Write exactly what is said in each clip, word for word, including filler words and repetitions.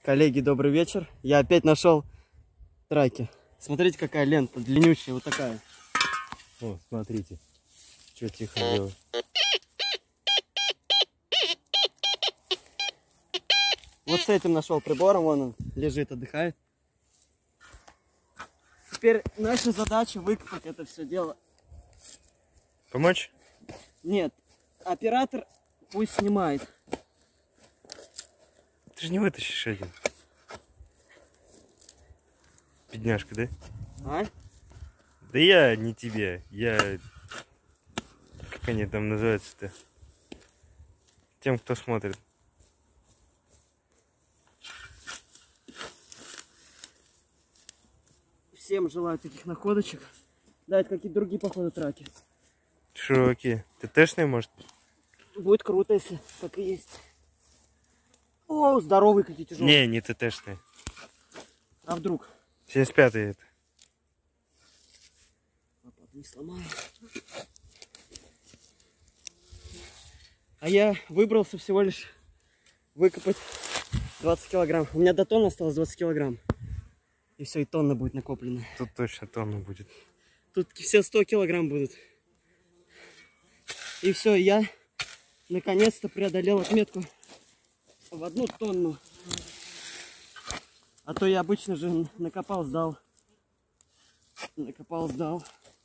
Коллеги, добрый вечер. Я опять нашел траки. Смотрите, какая лента длиннющая, вот такая. О, смотрите, что тихо делает. Вот с этим нашел прибором, вон он лежит, отдыхает. Теперь наша задача выкопать это все дело. Помочь? Нет, оператор пусть снимает. Ты же не вытащишь один. Бедняжка, да? А? Да я не тебе, я... Как они там называются-то? Тем, кто смотрит. Всем желаю таких находочек. Да, это какие-то другие, походу, траки. Широкие. ТТшные, может? Будет круто, если так и есть. О, здоровые какие тяжелые. Не, не ТТшные. А вдруг? семьдесят пятые это. Не сломаю. А я выбрался всего лишь выкопать двадцать килограмм. У меня до тонны осталось двадцать килограмм. И все, и тонна будет накоплена. Тут точно тонна будет. Тут все сто килограмм будут. И все, я наконец-то преодолел отметку в одну тонну. А то я обычно же накопал, сдал. Накопал, сдал.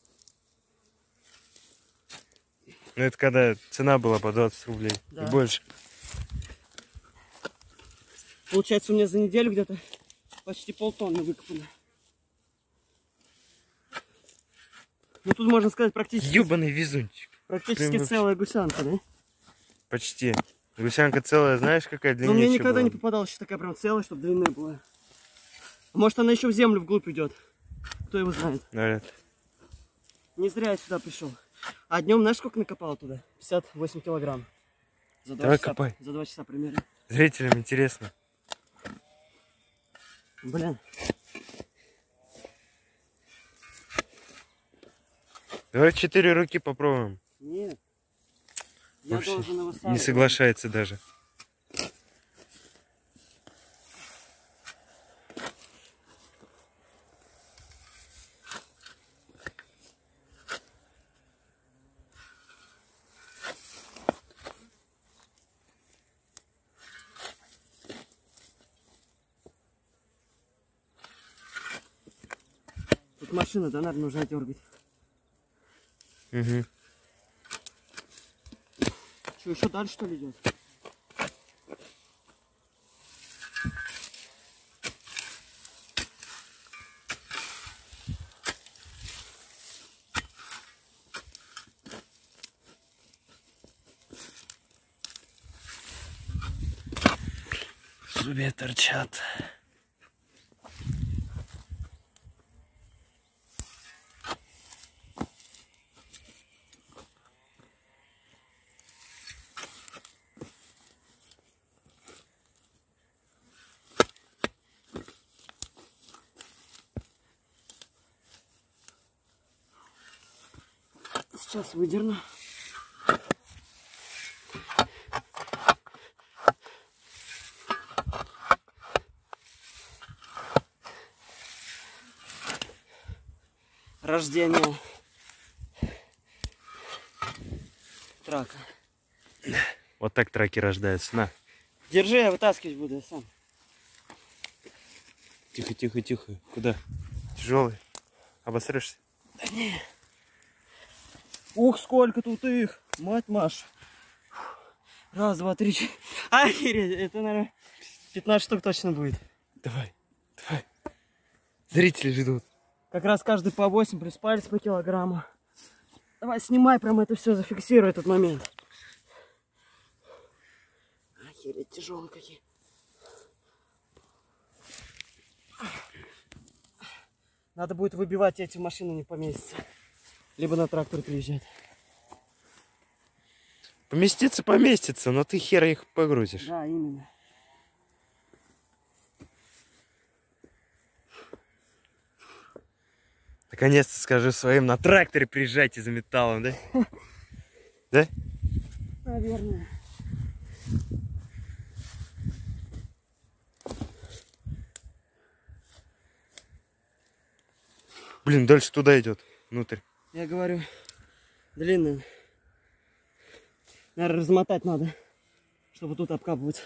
Ну это когда цена была по двадцать рублей. Да. И больше. Получается, у меня за неделю где-то почти полтонны выкопано. Ну тут можно сказать практически... Ёбаный везунчик. Практически Прям целая гусянка, да? Почти. Гусянка целая, знаешь, какая длиннее? Но мне никогда была. Не попадалась еще такая прям целая, чтобы длинная была. А может, она еще в землю вглубь идет. Кто его знает. Говорят. Не зря я сюда пришел. А днем знаешь, сколько накопал туда? пятьдесят восемь килограмм. За два Давай часа, копай. За два часа примерно. Зрителям интересно. Блин. Давай четыре руки попробуем. Нет. Я Вообще должен его сам. не соглашается даже. Тут машина, да, наверное, нужно дергать. Угу. Что, еще дальше, что ли, идет? Зубья торчат. Сейчас выдерну. Рождение трака. Вот так траки рождаются. На. Держи, я вытаскивать буду я сам. Тихо, тихо, тихо. Куда? Тяжелый. Обосрешься? Да не. Ух, сколько тут их! Мать Маша. Раз, два, три, четыре. Охереть, это, наверное, пятнадцать штук точно будет. Давай, давай. Зрители ждут. Как раз каждый по восемь, плюс палец по килограмму. Давай, снимай прям это все, зафиксируй этот момент. Охереть, тяжелые какие. Надо будет выбивать, эти в машину не поместятся. Либо на трактор приезжать. Поместиться поместится, но ты хер их погрузишь. Да, именно. Наконец-то скажи своим, на тракторе приезжайте за металлом, да? Да? Наверное. Блин, дальше туда идет, внутрь. Я говорю, длинный. Наверное, размотать надо, чтобы тут обкапывать.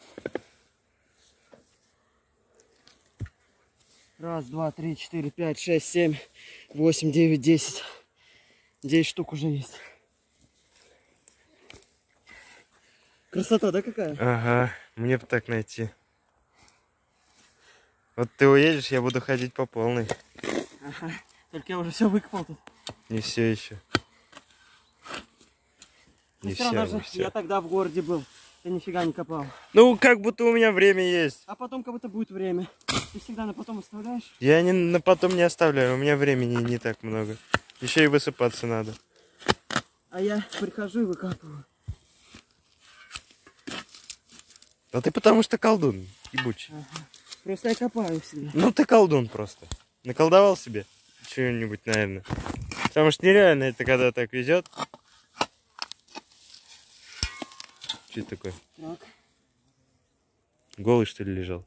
Раз, два, три, четыре, пять, шесть, семь, восемь, девять, десять. Десять штук уже есть. Красота, да, какая? Ага, мне бы так найти. Вот ты уедешь, я буду ходить по полной. Ага, только я уже все выкопал тут. Не все еще. Не все равно все, же не все. я тогда в городе был. Ты нифига не копал. Ну, как будто у меня время есть. А потом как будто будет время. Ты всегда на потом оставляешь? Я не, на потом не оставляю, у меня времени не так много. Еще и высыпаться надо. А я прихожу и выкапываю. А ты потому что колдун, ебучий. Ага. Просто я копаю всегда. Ну ты колдун просто. Наколдовал себе что-нибудь, наверное. Потому что нереально это, когда так везет. Что это такое? Так. Голый, что ли, лежал?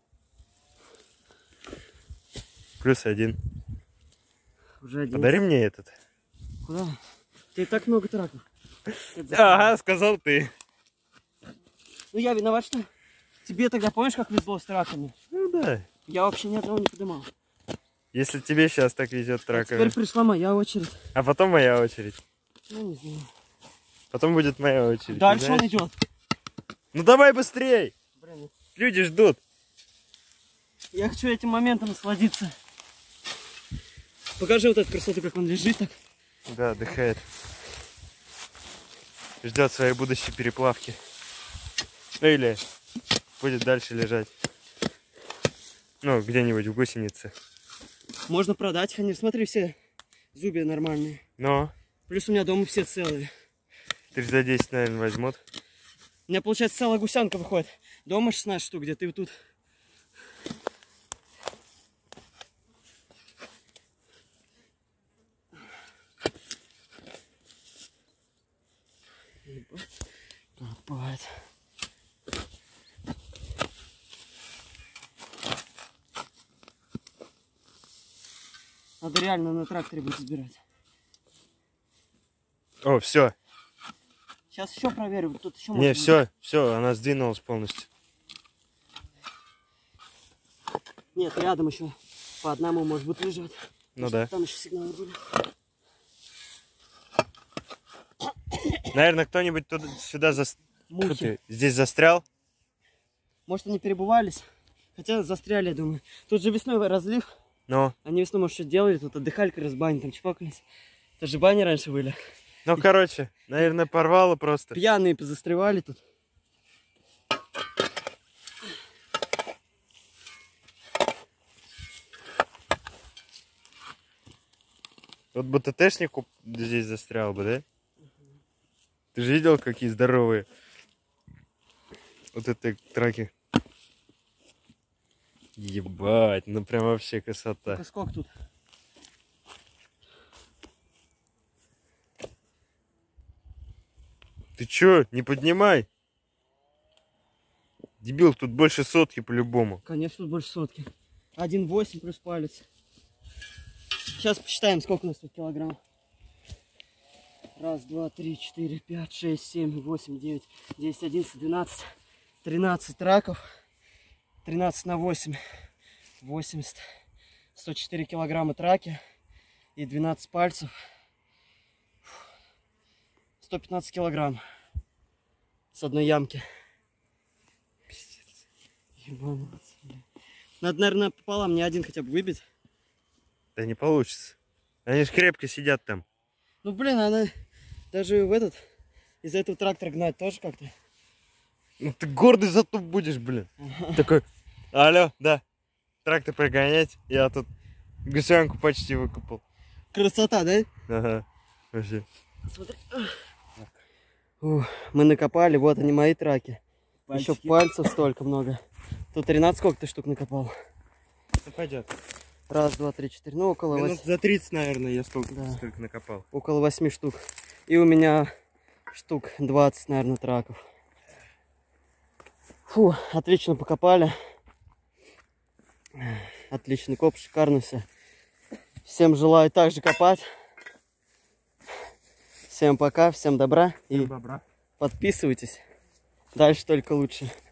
Плюс один. Уже один. Подари мне этот. Куда? Ты так много траков. Ага, сказал ты. Ну я виноват, что тебе тогда помнишь, как везло с траками? Ну да. Я вообще ни одного не поднимал. Если тебе сейчас так везет А траками. теперь пришла моя очередь. А потом моя очередь. Ну не знаю. Потом будет моя очередь. Дальше знаешь? он идет. Ну давай быстрей! Блин, Люди ждут. я хочу этим моментом насладиться. Покажи вот эту красоту, как он лежит так. Да, отдыхает. Ждет своей будущей переплавки. Ну или будет дальше лежать. Ну, где-нибудь в гусенице. Можно продать, они, смотри, все зубья нормальные. Но Плюс у меня дома все целые. три за десять, наверное, возьмут. У меня, получается, целая гусянка выходит. Дома шестнадцать штук, где ты вот тут. Копать. Надо реально на тракторе будет собирать. О, все. Сейчас еще проверю. Тут еще Не, может быть. все, все, она сдвинулась полностью. Нет, рядом еще по одному может быть лежать. Ну Потому да. что там еще сигналы были. Наверное, кто-нибудь туда, сюда зас... Фу Мухи. ты, здесь застрял. Может, они перебывались. Хотя застряли, я думаю. Тут же весной разлив. Ну, Они весной, может, что делали. Тут отдыхали как раз в бане, там чпокались. Это же бани раньше были. ну, короче, наверное, порвало просто. Пьяные позастревали тут. Вот бы ТТшник здесь застрял бы, да? Ты же видел, какие здоровые вот эти траки? Ебать, ну прям вообще красота. Ну-ка, сколько тут? Ты чё, не поднимай? Дебил, тут больше сотки по-любому. Конечно, тут больше сотки. один восемь плюс палец. Сейчас посчитаем, сколько у нас тут килограмм. Раз, два, три, четыре, пять, шесть, семь, восемь, девять, десять, одиннадцать, двенадцать, тринадцать траков. тринадцать на восемь. восемьдесят. сто четыре килограмма траки. И двенадцать пальцев. сто пятнадцать килограмм. С одной ямки. Ебаный. Надо, наверное, пополам не один хотя бы выбить. Да не получится. Они же крепко сидят там. Ну, блин, она даже в этот, из-за этого трактора гнать тоже как-то. Ну ты гордый зато будешь, блин. Такой, алло, да, трактор прогонять. Я тут гусянку почти выкопал. Красота, да? Ага, вообще. Смотри. Ух, мы накопали, вот они мои траки. Пальчики. Еще пальцев столько много. Тут тринадцать сколько ты штук накопал? Ну пойдет. Раз, два, три, четыре, ну около Минут восьми. за тридцать, наверное, я столько, Да. столько накопал. Около восьми штук. И у меня штук двадцать, наверное, траков. Фу, отлично покопали. Отличный коп, шикарно все. Всем желаю также копать. Всем пока, всем добра. И Бобра. подписывайтесь. Дальше только лучше.